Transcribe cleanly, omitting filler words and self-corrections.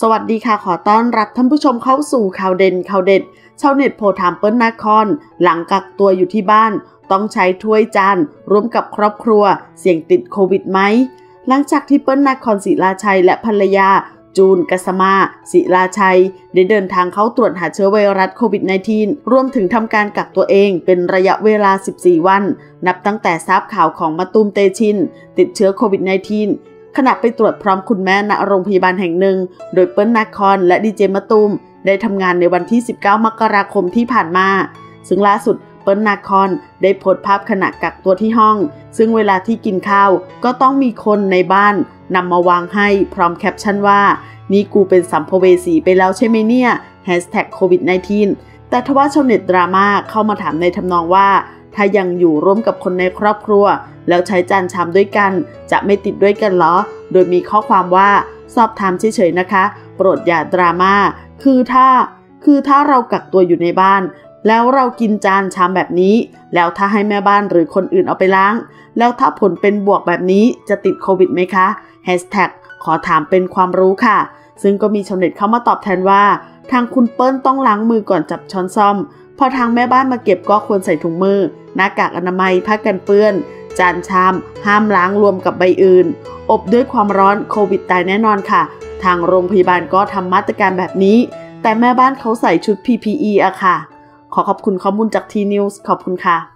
สวัสดีค่ะขอต้อนรับท่านผู้ชมเข้าสู่ข่าวเด่นข่าวเด็ดชาวเน็ตโพถามเปิ้ลนาคอนหลังกักตัวอยู่ที่บ้านต้องใช้ถ้วยจานร่วมกับครอบครัวเสี่ยงติดโควิดไหมหลังจากที่เปิ้ลนาคอนศิลาชัยและภรรยาจูนกัสมาศิลาชัยได้เดินทางเข้าตรวจหาเชื้อไวรัสโควิด -19 รวมถึงทำการกักตัวเองเป็นระยะเวลา 14 วันนับตั้งแต่ทราบข่าวของมะตูมเตชินติดเชื้อโควิด -19 ขณะไปตรวจพร้อมคุณแม่ณโรงพยาบาลแห่งหนึ่งโดยเปิ้ลนาคอนและดีเจมะตูมได้ทำงานในวันที่ 19 มกราคมที่ผ่านมาซึ่งล่าสุดเปิ้ลนาคอนได้โพสต์ภาพขณะกักตัวที่ห้องซึ่งเวลาที่กินข้าวก็ต้องมีคนในบ้านนำมาวางให้พร้อมแคปชั่นว่านี่กูเป็นสัมภเวสีไปแล้วใช่ไหมเนี่ย #COVID-19 แต่ทว่าชาวเน็ตดราม่าเข้ามาถามในทำนองว่าถ้ายังอยู่ร่วมกับคนในครอบครัวแล้วใช้จานชามด้วยกันจะไม่ติดด้วยกันเหรอโดยมีข้อความว่าสอบถามเฉยๆนะคะโปรดอย่าดราม่าคือถ้าเรากักตัวอยู่ในบ้านแล้วเรากินจานชามแบบนี้แล้วถ้าให้แม่บ้านหรือคนอื่นเอาไปล้างแล้วถ้าผลเป็นบวกแบบนี้จะติดโควิดไหมคะ#ขอถามเป็นความรู้ค่ะซึ่งก็มีชาวเน็ตเข้ามาตอบแทนว่าทางคุณเปิ้ลต้องล้างมือก่อนจับช้อนซ่อมพอทางแม่บ้านมาเก็บก็ควรใส่ถุงมือหน้ากากอนามัยผ้ากันเปื้อนจานชามห้ามล้างรวมกับใบอื่นอบด้วยความร้อนโควิดตายแน่นอนค่ะทางโรงพยาบาลก็ทำมาตรการแบบนี้แต่แม่บ้านเขาใส่ชุด PPE อะค่ะขอบคุณข้อมูลจาก T-News ขอบคุณค่ะ